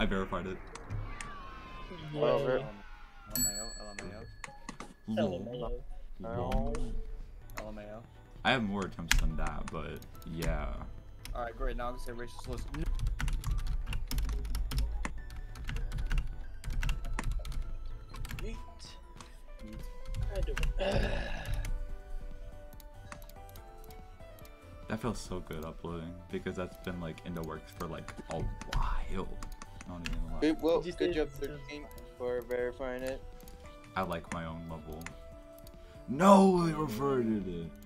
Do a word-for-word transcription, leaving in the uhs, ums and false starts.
I verified it. Over. L M A O, L M A O, Lol. Oh. L M A O. I have more attempts than that, but yeah. Alright, great. Now I'm gonna say racist list. Yeet. I do it. That feels so good uploading because that's been like in the works for like a while. Not even a lot. Good, well, Just good did job, it. thirteen, for verifying it. I like my own level. No, it reverted it.